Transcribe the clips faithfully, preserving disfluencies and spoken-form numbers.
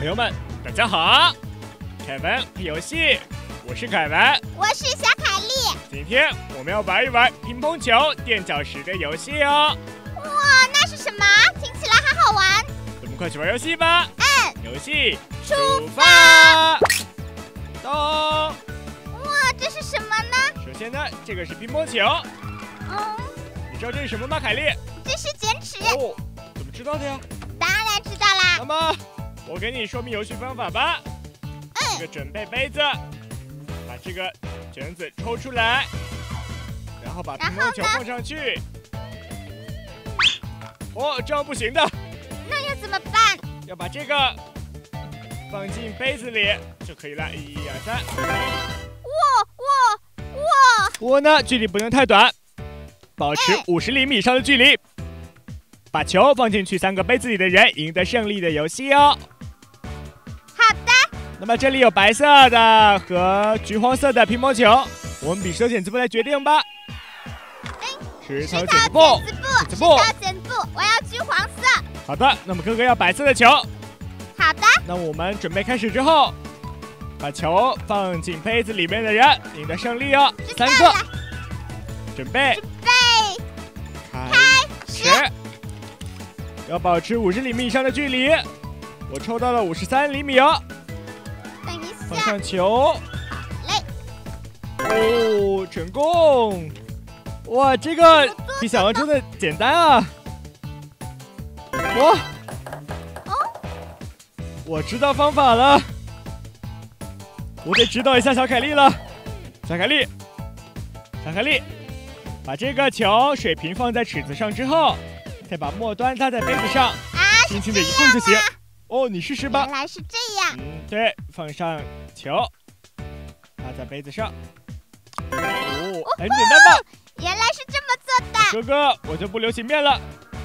朋友们，大家好！凯文游戏，我是凯文， 我是小凯莉。 今天我们要玩一玩乒乓球垫脚石的游戏哦。 哇，那是什么？听起来好好玩。 咱们快去玩游戏吧！ 嗯， 游戏出发！动！ 哇，这是什么呢？ 首先呢，这个是乒乓球。 嗯， 你知道这是什么吗，凯莉？ 这是剪尺。 哦，怎么知道的呀？ 当然知道啦。 那么，我给你说明游戏方法吧。 嗯， 这个准备杯子，把这个卷子抽出来，然后把乒乓球放上去。哦，这样不行的。 那要怎么办？ 要把这个放进杯子里就可以了。一、二、三。 哇哇哇！ 握呢，距离不能太短，保持嗯五十厘米以上的距离。把球放进去三个杯子里的人赢得胜利的游戏哦。 好的。 那么这里有白色的和橘黄色的乒乓球，我们比石头剪子布来决定吧。石头剪子布， 石头剪子布，我要橘黄色。 好的，那么哥哥要白色的球。 好的。 那我们准备开始之后，把球放进杯子里面的人赢得胜利哦。三个，准备， 准备， 开始。要保持五十厘米以上的距离，我抽到了五十三厘米哦。 等一下， 放上球。 好嘞。 哦，成功！哇，这个比想象中的简单啊！哇， 哦， 我知道方法了，我得指导一下小凯莉了。小凯莉，小凯莉，把这个球水平放在尺子上之后，再把末端搭在杯子上， 啊， 轻轻的一碰就行。哦，你试试吧。 原来是这样。 嗯，对，放上球，搭在杯子上。哦，很简单吧？ 原来是这么做的。 哥哥，我就不留情面了。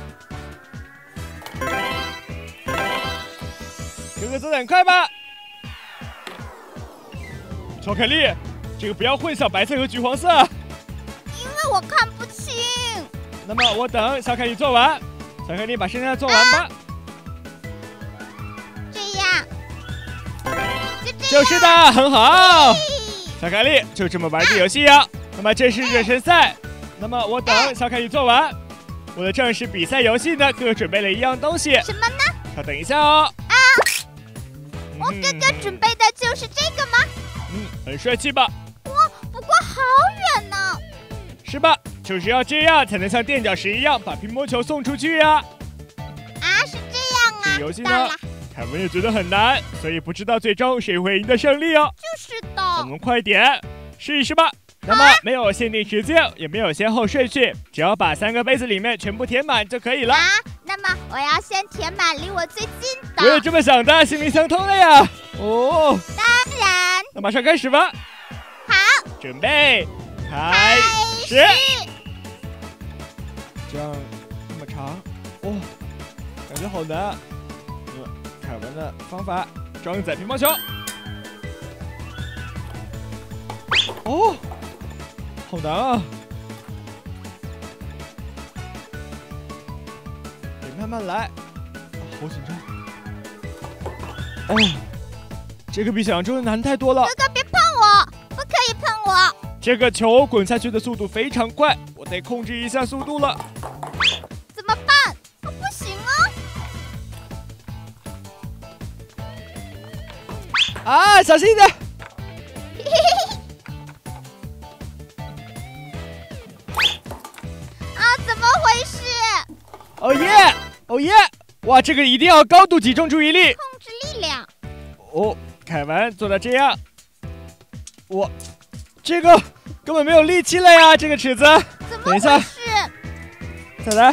哥哥走得很快吧？小凯莉，这个不要混淆白色和橘黄色。 因为我看不清。 那么我等小凯莉做完，小凯莉把剩下的做完吧。 啊、这样，就这样。 就是的，很好。小凯莉就这么玩这游戏呀、啊。那么这是热身赛，那么我等小凯莉做完，我的正式比赛游戏呢，哥哥准备了一样东西。 什么呢？ 稍等一下哦。 啊，我哥哥准备的就是这个吗？ 嗯，很帅气吧？ 哇，不过好远呢。 是吧？就是要这样才能像垫脚石一样把乒乓球送出去呀、啊。 啊，是这样啊。 这游戏呢，凯文也觉得很难，所以不知道最终谁会赢得胜利哦。 就是的。 我们快点试一试吧。那么没有限定时间，也没有先后顺序，只要把三个杯子里面全部填满就可以了。 啊，那么我要先填满离我最近的。 我也这么想的，心灵相通了呀。哦， 当然。 那马上开始吧。 好， 准备开始。这样那么长，哦，感觉好难。嗯，凯文的方法，装载乒乓球。哦。好难啊！得慢慢来，啊、好紧张。哦，这个比想象中的难太多了。 哥哥别碰我，不可以碰我。 这个球滚下去的速度非常快，我得控制一下速度了。 怎么办？我不行啊！啊，小心一点！哦耶！哦耶！哇，这个一定要高度集中注意力， 控制力量。 哦，凯文做到这样，我这个根本没有力气了呀，这个尺子。 怎么等一下，再来。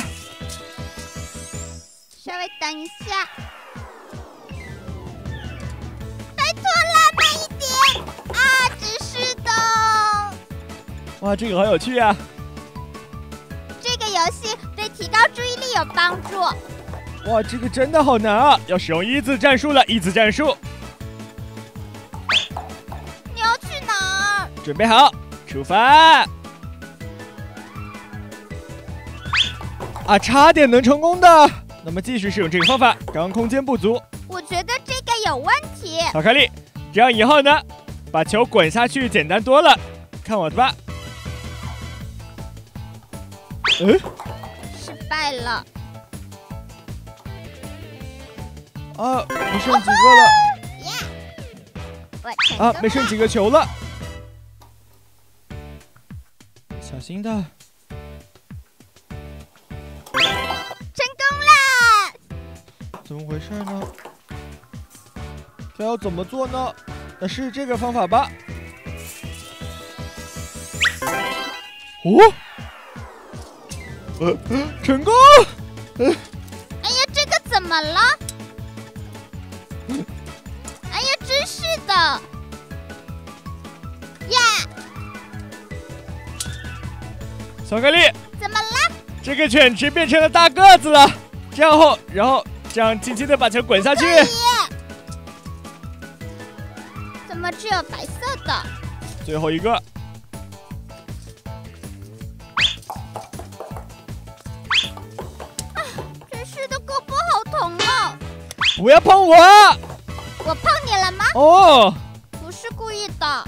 稍微等一下。拜托啦，慢一点啊！真是的。 哇，这个好有趣呀！ 这个游戏对提高注意力有帮助。 哇，这个真的好难啊！要使用一字战术了，一字战术。 你要去哪儿？ 准备好，出发！啊，差点能成功的。那么继续使用这个方法，刚空间不足。 我觉得这个有问题。 巧克力，这样以后呢，把球滚下去简单多了。看我的吧。嗯， 失败了。 啊，没剩几个了。 耶！我成功啊， 了。 没剩几个球了。小心的。 成功了！ 怎么回事呢？这要怎么做呢？那是这个方法吧？哦，呃，成功！ 哎呀，这个怎么了？哎呀，真是的！呀， 巧克力， 怎么了？ 这个犬只变成了大个子了。这样后，然后这样轻轻的把球滚下去。 怎么只有白色的？ 最后一个。 真是的，胳膊好疼哦！ 不要碰我！ 我碰你了吗？ 哦， 不是故意的。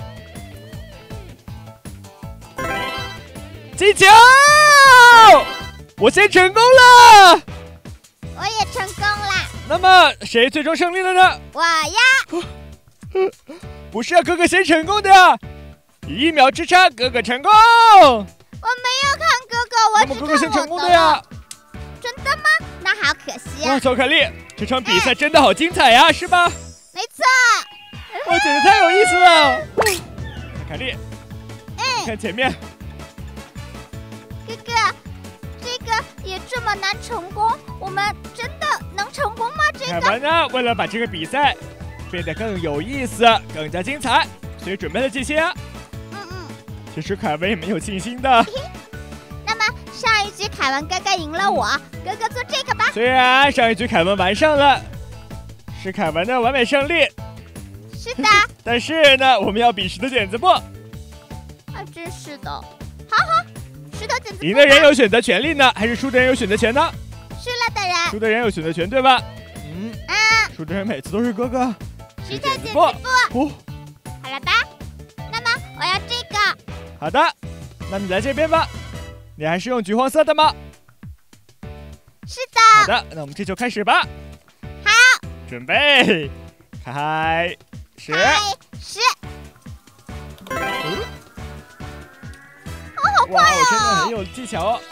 进球！我先成功了。 我也成功了。 那么谁最终胜利了呢？ 我呀！ 不是啊，哥哥先成功的呀！一秒之差，哥哥成功。 我没有看哥哥，我只那么哥哥先看成功的呀！ 真的吗？那好可惜哇， 啊！ 巧克力，这场比赛真的好精彩呀，是吧？ 没错。 哇，简直太有意思了！巧克力， 嗯， 看前面， 哥哥，这个也这么难成功，我们真的能成功吗？这个凯文呢，为了把这个比赛变得更有意思、更加精彩，所以准备了这些啊。 嗯嗯。 其实凯文也没有信心的。 那么上一局凯文哥哥赢了我，哥哥做这个吧。 虽然上一局凯文完胜了，是凯文的完美胜利， 是的。 但是呢，我们要比石头剪子布。 啊，真是的。好好，石头剪子布。 赢的人有选择权利呢，还是输的人有选择权呢？ 输了的人。 输的人有选择权，对吧？嗯。 啊。 输的人每次都是哥哥。 石头剪子布。 哦。 好了吧？那么我要这个。 好的，那你来这边吧。你还是用橘黄色的吗？ 是的。 好的，那我们这就开始吧。 好。 准备，开始。 开始。 嗯。 哦，好快哇，我真的哦！ 很有技巧哦。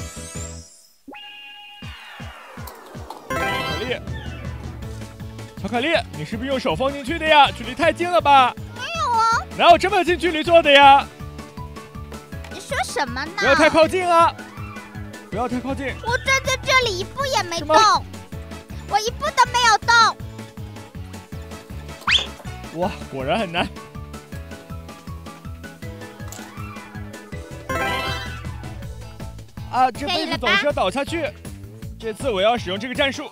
巧克力，巧克力，你是不是用手放进去的呀？距离太近了吧？ 没有啊。 哪有这么近距离做的呀？ 你说什么呢？ 不要太靠近啊！不要太靠近。 我站在这里一步也没动，我一步都没有动。 哇，果然很难。啊，这辈子总是要倒下去。这次我要使用这个战术。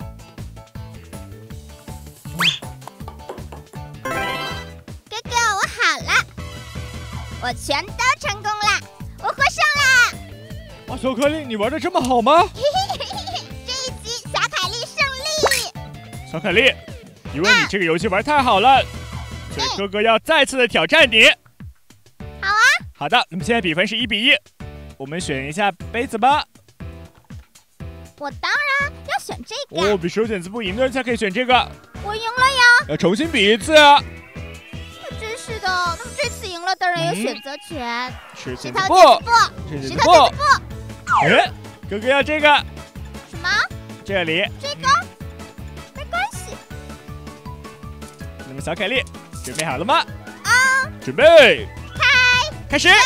哥哥，我好了，我全都成功了，我获胜了。 哇，巧克力，你玩的这么好吗？ 嘿嘿嘿嘿嘿，这一局小凯莉胜利。 小凯莉，因为你这个游戏玩太好了，所以哥哥要再次的挑战你。 好啊。 好的，那么现在比分是一比一，我们选一下杯子吧。 我当然要选这个。 哦，比手剪子布赢的人才可以选这个。 我赢了呀。 要重新比一次啊。 真是的，那么这次赢了的人有选择权。 石石头剪子布， 石头剪子布。 哎，哥哥要这个。 什么？ 这里。 这个？嗯、没关系。 那么小凯莉，准备好了吗？ 啊。 准备。 开。 开始。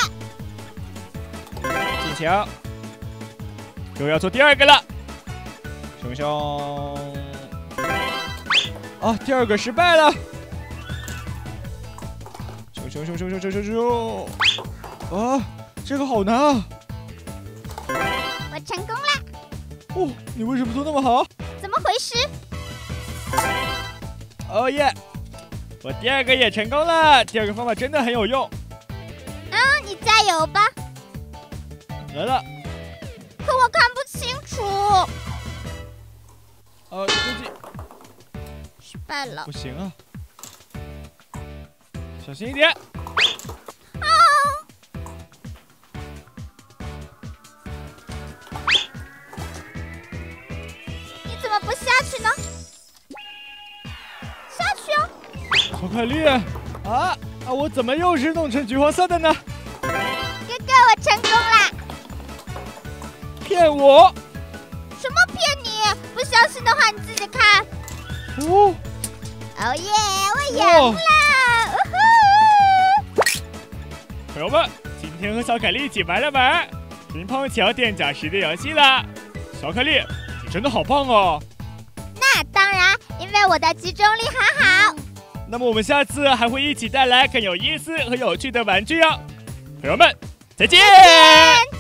进球。哥哥要做第二个了。熊熊。啊，第二个失败了。熊熊熊熊熊熊熊熊。啊，这个好难啊。 我成功了。 哦，你为什么做那么好？ 怎么回事？ 哦耶！我第二个也成功了，第二个方法真的很有用。 啊，你加油吧。 来了。 可我看不清楚。 呃，估计失败了。 不行啊。 小心一点。 啊！你怎么不下去呢？下去啊！ 小凯莉，啊啊！我怎么又是弄成橘黄色的呢？ 哥哥，我成功啦！ 骗我！ 什么骗你？不相信的话，你自己看。 哦， 哦耶！我赢了！呜呼！ 朋友们，今天和小凯莉一起玩了玩乒乓球垫脚石的游戏啦。小凯莉，你真的好棒哦！ 那当然，因为我的集中力很好。 那么我们下次还会一起带来更有意思和有趣的玩具哦。朋友们，再见！ 再见